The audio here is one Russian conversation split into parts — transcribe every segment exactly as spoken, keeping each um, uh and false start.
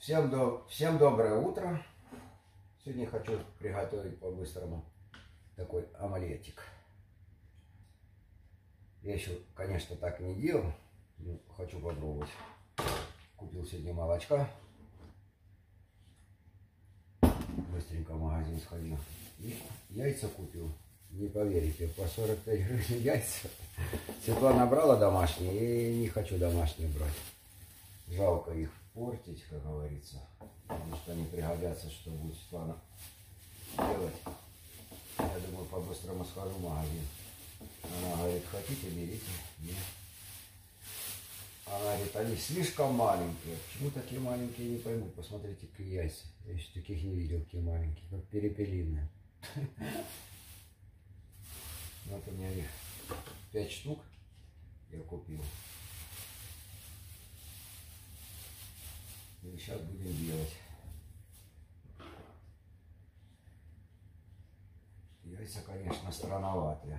Всем, до... Всем доброе утро. Сегодня хочу приготовить по-быстрому такой омлетик. Я еще, конечно, так не делал, но хочу попробовать. Купил сегодня молочка. Быстренько в магазин сходил. И яйца купил. Не поверите, по сорок пять гривен яйца. Светлана брала домашние, и не хочу домашние брать. Жалко их портить, как говорится. Потому что они пригодятся, что будет Светлана делать. Я думаю, по-быстрому схожу в магазин. Она говорит, хотите, берите. Нет. Она говорит, они слишком маленькие. Почему такие маленькие, не пойму. Посмотрите, какие яйца. Я еще таких не видел, какие маленькие, как перепелиные. Вот у меня их пять штук я купил. И сейчас будем делать. Яйца, конечно, странноватые.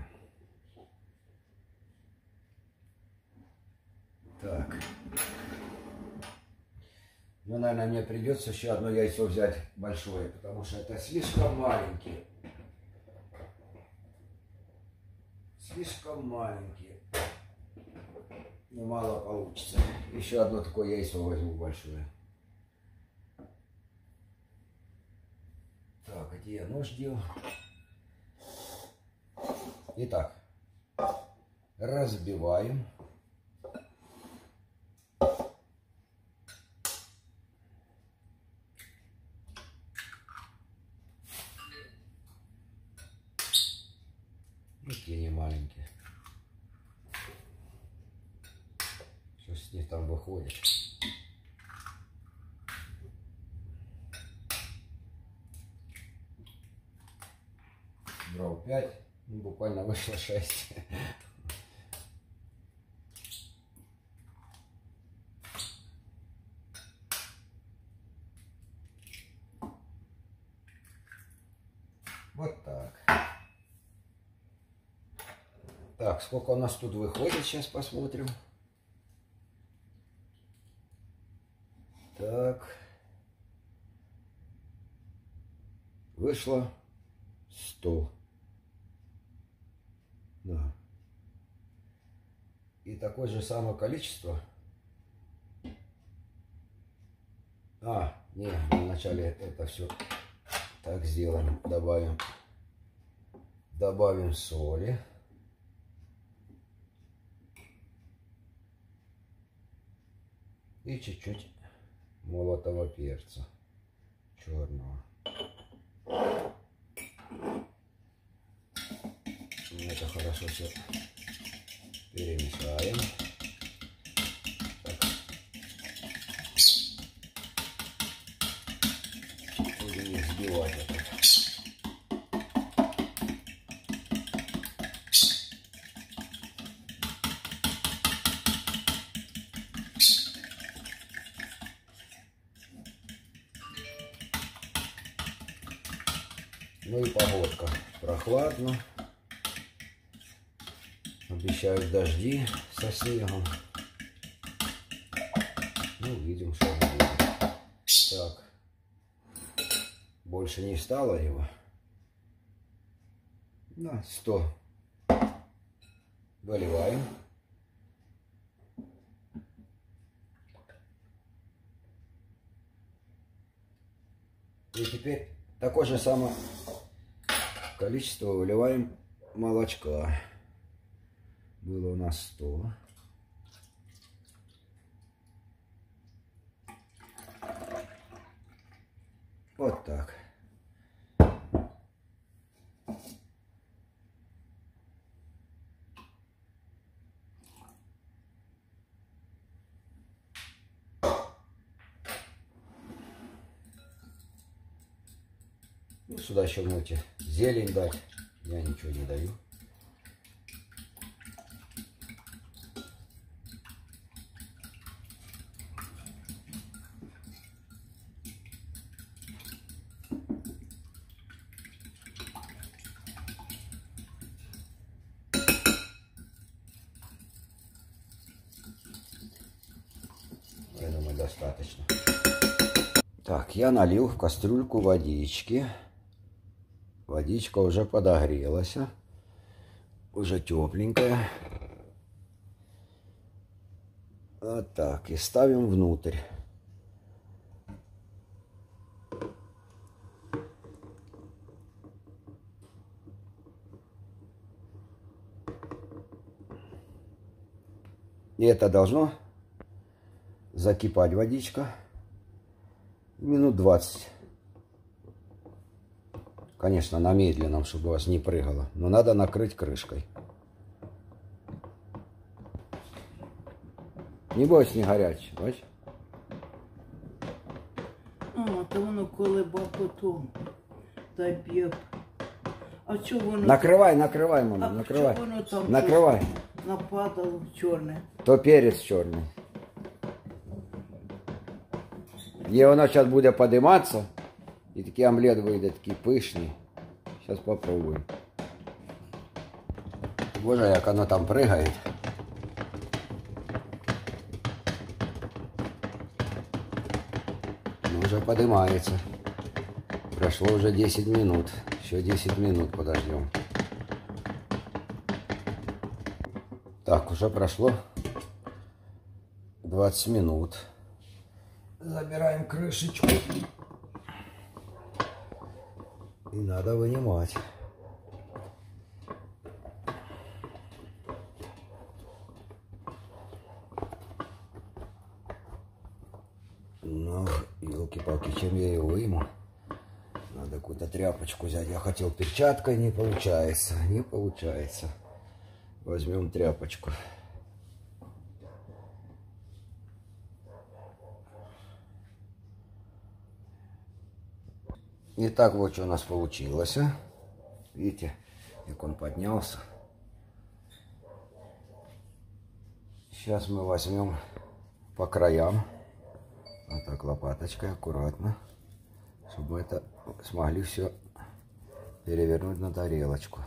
Так. Ну, наверное, мне придется еще одно яйцо взять большое, потому что это слишком маленькие. Слишком маленькие. Ну, мало получится. Еще одно такое яйцо возьму большое. Так, где я нож делал? Итак, разбиваем. Какие они маленькие. Что с них там выходит? Брал пять, ну, буквально вышло шесть. Вот так. Так, сколько у нас тут выходит, сейчас посмотрим. Так. Вышло сто. Да. И такое же самое количество. А, не, вначале это все так сделаем. Добавим, добавим соли. И чуть-чуть молотого перца черного. Это хорошо все перемешаем. Так. Будем их взбивать это. Ну и погодка. Прохладно. Обещают дожди со снегом. Ну, видим, что будет. Так. Больше не стало его. На сто. Выливаем. И теперь такое же самое количество выливаем молочка. Было у нас сто. Вот так. Ну, сюда еще можете зелень дать. Я ничего не даю. Я думаю, достаточно. Так, я налил в кастрюльку водички. Водичка уже подогрелась. Уже тепленькая. Вот так. И ставим внутрь. И это должно закипать водичка минут двадцать. Конечно, на медленном, чтобы у вас не прыгало. Но надо накрыть крышкой. Не бойся, не горячий, бачиш? А, то воно колеба потом. Та б'є. А чого воно? Накрывай, накрывай, мама, А накрывай. чого воно там Накрывай. нападало чорне? То перец черный. И воно сейчас будет подниматься. И такий омлет выйдет, такий пышный. Сейчас попробуем. Боже, як оно там прыгает. Ну, уже поднимается. Прошло уже десять минут. Еще десять минут подождем. Так, уже прошло двадцать минут. Забираем крышечку. И надо вынимать. Ну, елки-палки, чем я его выму? Надо какую-то тряпочку взять. Я хотел перчаткой, не получается. Не получается. Возьмем тряпочку. Итак, вот что у нас получилось. Видите, как он поднялся. Сейчас мы возьмем по краям. Вот так лопаточкой аккуратно. Чтобы мы это смогли все перевернуть на тарелочку.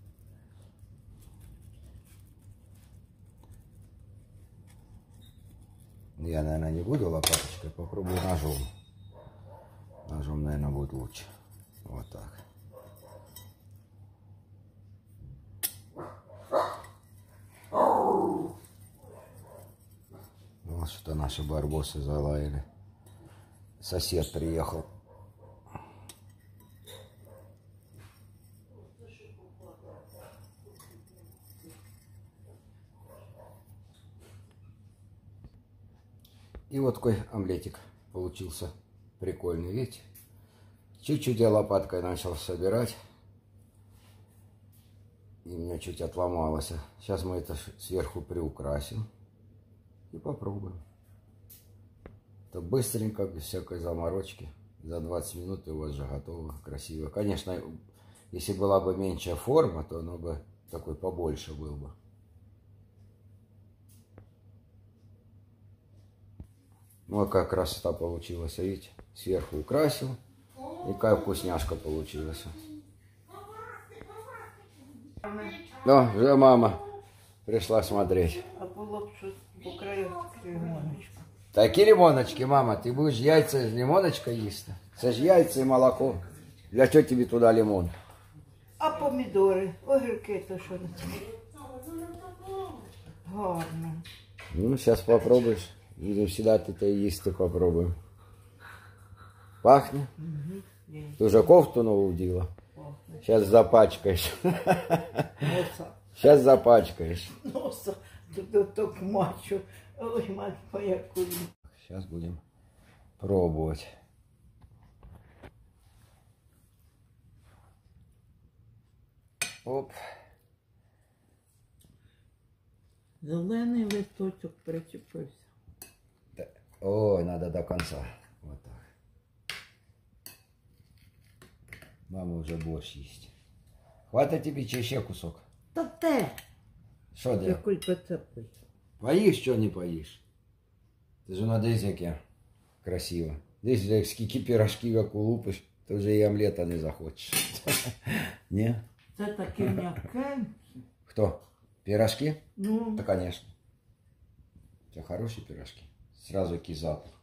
Я, наверное, не буду лопаточкой, попробую ножом. Ножом, наверное, будет лучше. Вот так. Вот что наши барбосы залаяли. Сосед приехал. И вот такой омлетик получился. Прикольный, видите? Чуть-чуть я лопаткой начал собирать. И у меня чуть отломалось. Сейчас мы это сверху приукрасим. И попробуем. То быстренько, без всякой заморочки. За двадцать минут и у вас же готово. Красиво. Конечно, если была бы меньшая форма, то оно бы такой побольше был бы. Ну, а какая красота получилась, видите? Сверху украсил. И какая вкусняшка получилась. Ну, уже мама пришла смотреть. А було б щось по краях лимоночку. Такі лимоночки, мама, ти будеш яйця з лимоночкою їсти? Це ж яйця і молоко. Для чого тобі туди лимон? А помідори, огірки, то що не це? Гарно. Ну, зараз попробуєш. Будемо сідати та їсти попробуємо. Пахне? Угу. Ти вже кофту нову вділа? Сейчас запачкаешь. Носа. Сейчас запачкаешь. Носа. Тут так мачу. Ой, мать моя кури. Сейчас будем пробовать. Оп. Зелений листочок причепився. Да. Ой, надо до конца. Вот так. Мама уже борщ есть. Хватит тебе чи ще кусок? Та те. Що де? Який поцепить. Поїш, що не поїш? Ти ж надесь яке красиво. Десь скільки пирожків як улупиш, то вже і омлета не захочеш. Ні? Це таке м'яке. Хто? Пирожки? Ну. Да, конечно. Это хорошие пирожки. Сразу кизапах.